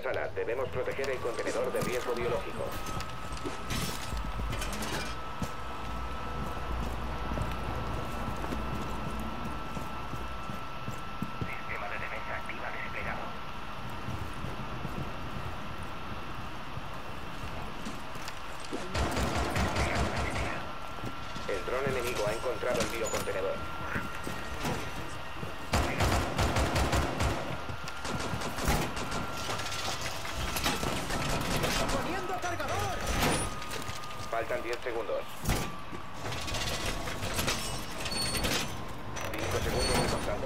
sala. Debemos proteger el contenedor de riesgo biológico. Sistema de defensa activa desplegado. El dron enemigo ha encontrado el biocontenedor. ¡Poniendo cargador! Faltan 10 segundos. 5 segundos reportando.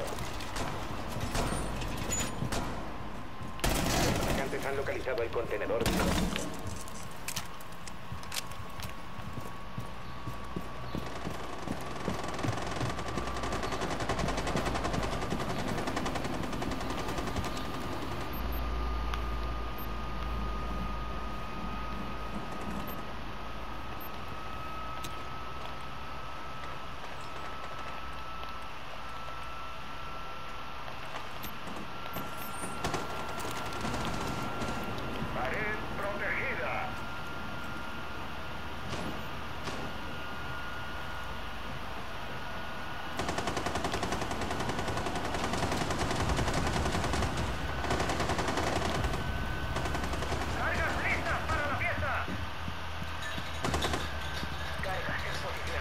Los atacantes han localizado el contenedor biológico. Pared protegida. Cargas listas para la pieza. Cargas en posición.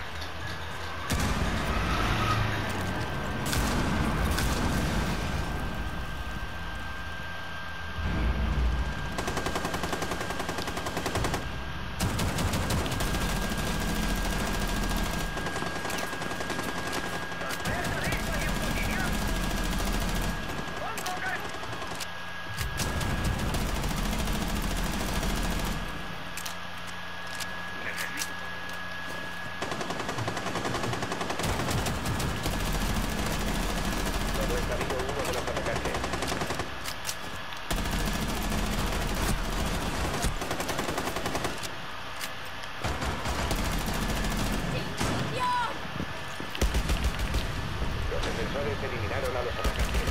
Solo está vivo uno de los atacantes. Los defensores eliminaron a los atacantes.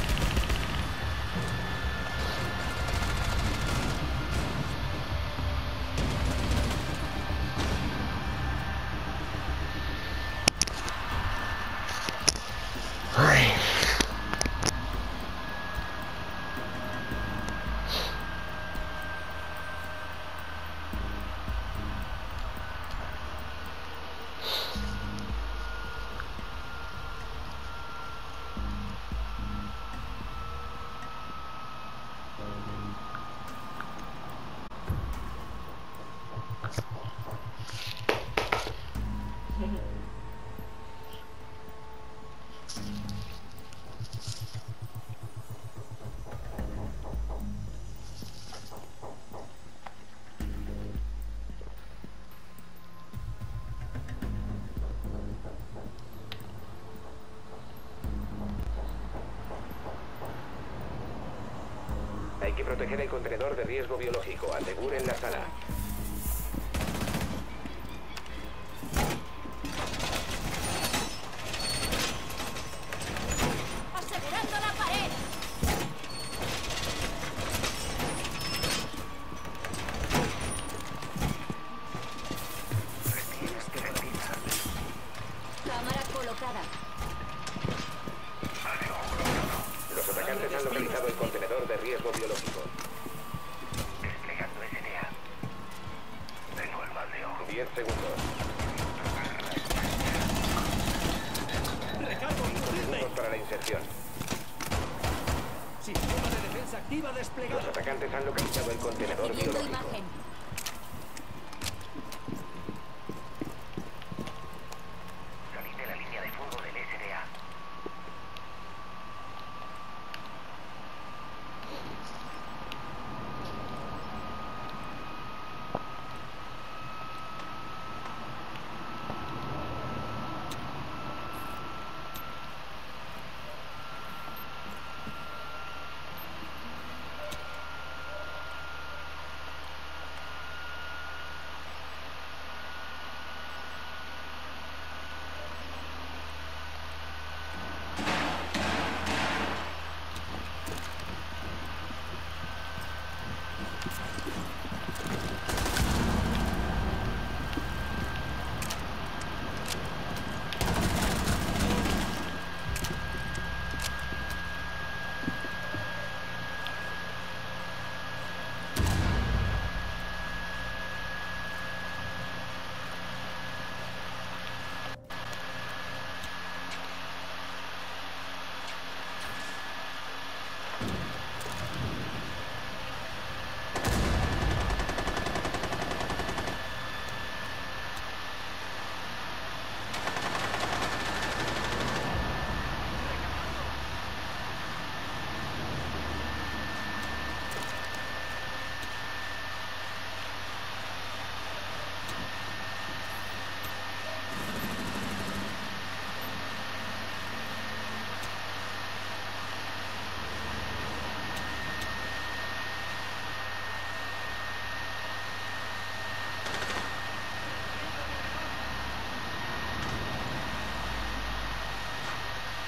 Hay que proteger el contenedor de riesgo biológico. Aseguren la sala. ¡Asegurando la pared! Tienes que realizar. Cámara colocada. Los atacantes han localizado el contenedor de riesgo biológico. Desplegando SDA. Tengo el baldeo. 10 segundos. ¡Recargo 5 imposible! segundos para la inserción. Sistema de defensa activa desplegado. Los atacantes han localizado el contenedor Recibiendo biológico. imagen. Salid de la línea de fuego del SDA.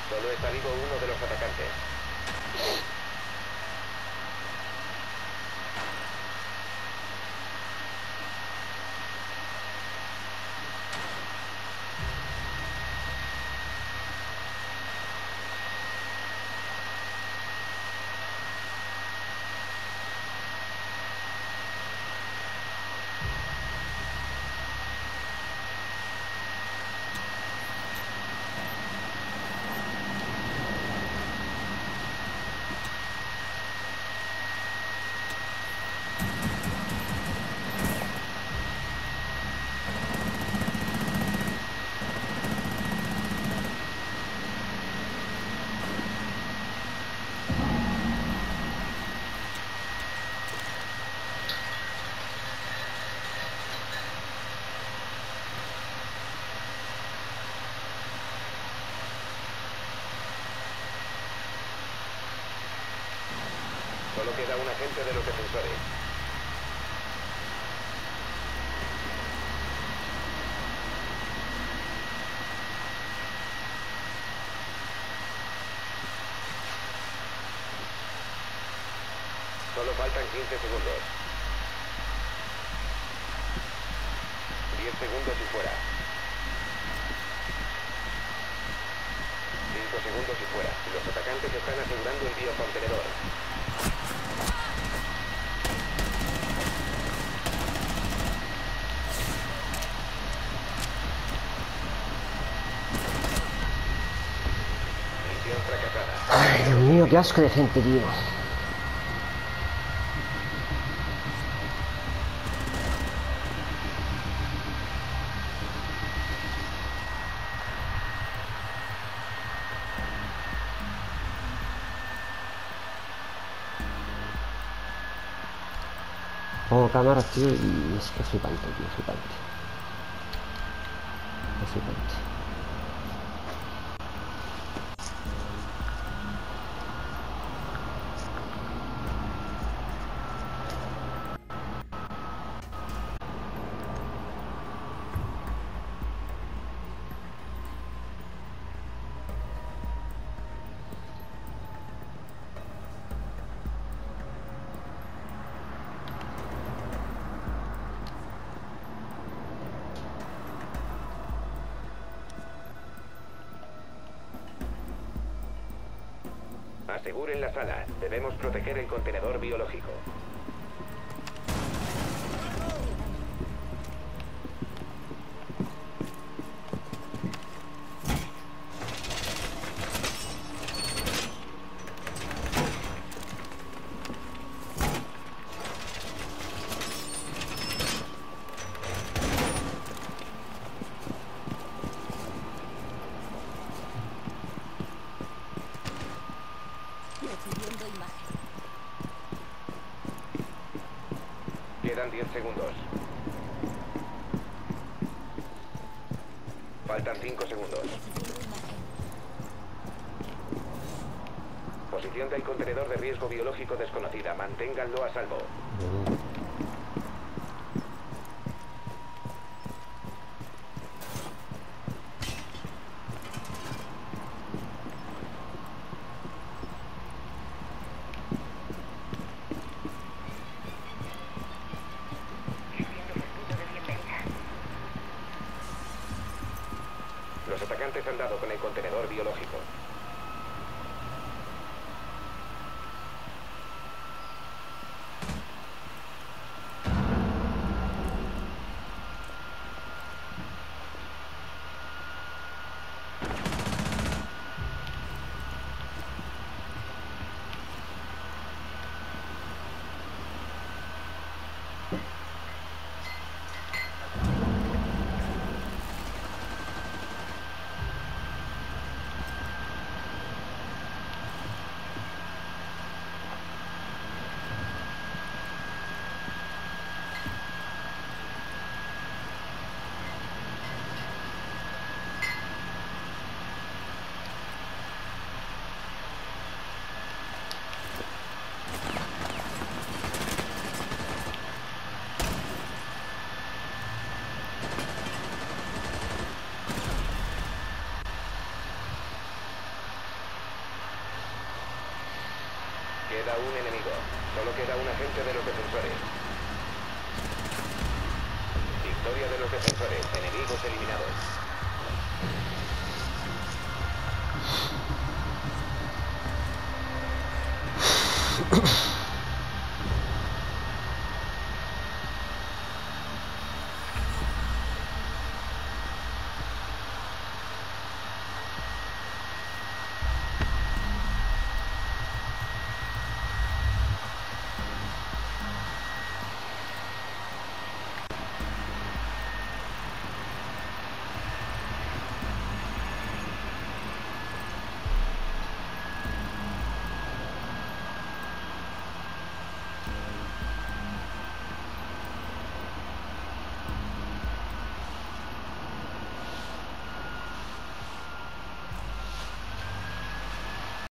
Solo está vivo uno de los atacantes. Solo queda un agente de los defensores. Solo faltan 15 segundos. 10 segundos y fuera. 5 segundos y fuera. Los atacantes están asegurando el biocontenedor. Misión fracasada. Ay, Dios mío, qué asco de gente, tío. Pongo cámaras, tío, y es que es flipante, tío, flipante. Es flipante. Aseguren la sala. Debemos proteger el contenedor biológico. Recibiendo imagen. Quedan 10 segundos. Faltan 5 segundos. Recibiendo imagen. Posición del contenedor de riesgo biológico desconocida. Manténganlo a salvo. Los atacantes han dado con el contenedor biológico. a un enemigo. Solo queda un agente de los defensores. Victoria de los defensores. Enemigos eliminados.